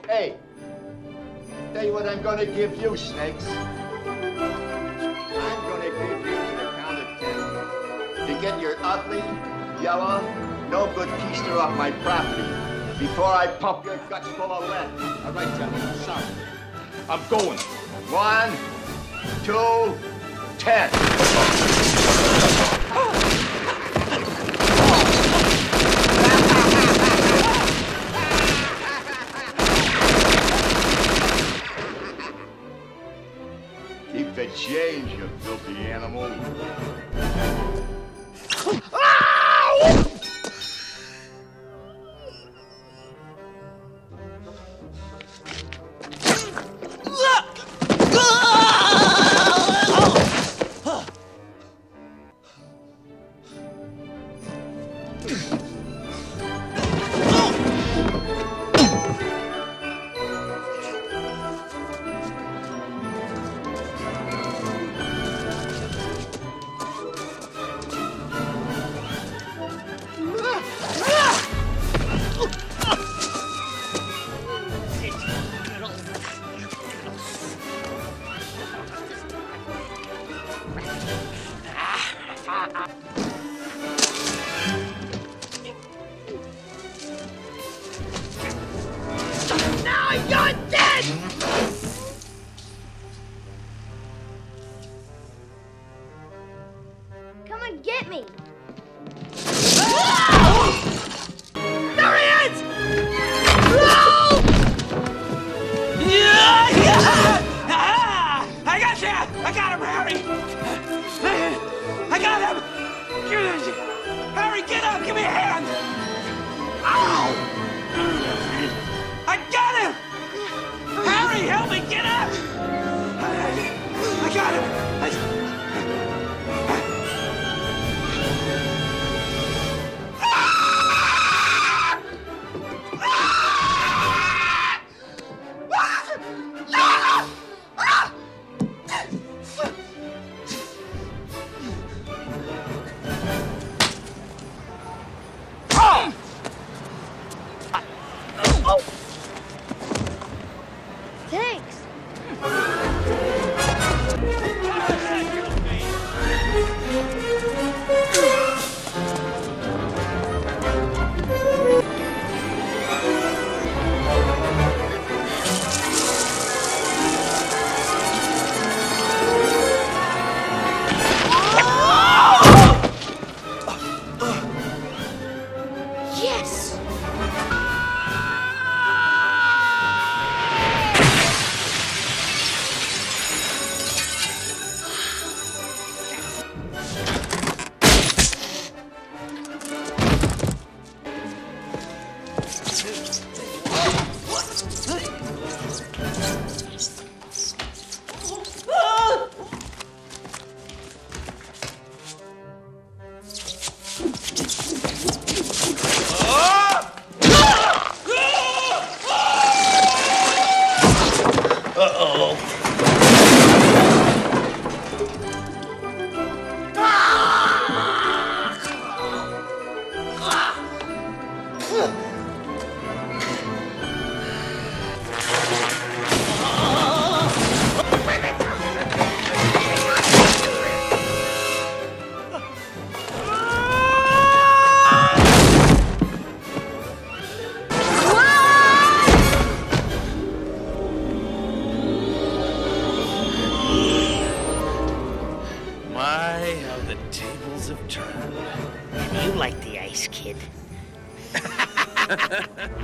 Hey, tell you what I'm gonna give you, Snakes. I'm gonna give you to the count of 10 to get your ugly, yellow, no good keister off my property before I pump your guts full of lead. All right, gentlemen, sorry. I'm going. 1, 2, 10. Keep the change, you filthy animal. Now you're dead! Come and get me! There he is! I got you! I got him, Harry! I got him! Harry, get up! Give me a hand! Ow! I got him! Harry, help me! Get up! I got him! Thanks. Yes! My, how the tables have turned. You like the ice, kid.